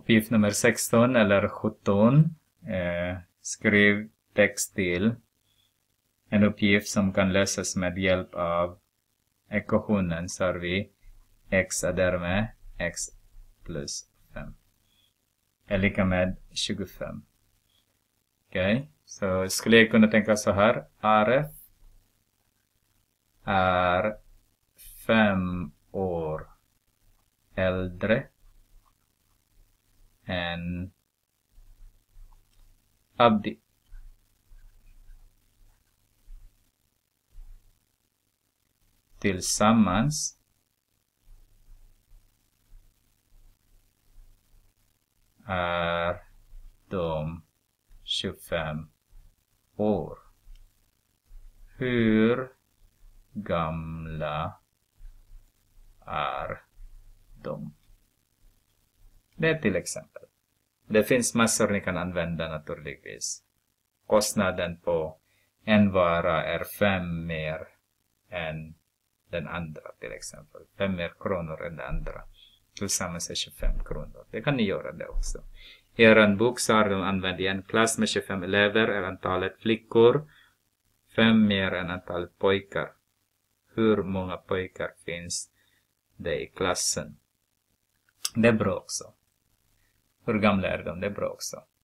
Uppgift nummer 16 eller 17. Skriv text till en uppgift som kan lösas med hjälp av ekvationen, så har vi x är därmed x plus 5 är lika med 25. Okej, så skulle jag kunna tänka så här. Aref är 5 år äldre än Abdi. Tillsammans är de 25 år. Hur gamla är de? Det är till exempel. Det finns massor ni kan använda naturligtvis. Kostnaden på en vara är 5 mer än den andra till exempel. 5 mer kronor än den andra. Tillsammans är 25 kronor. Det kan ni göra det också. I er bok så har de använt i en klass med 25 elever är antalet flickor 5 mer än antalet pojkar. Hur många pojkar finns det i klassen? Det är bra också. Hur gamla är de? Det är bra också.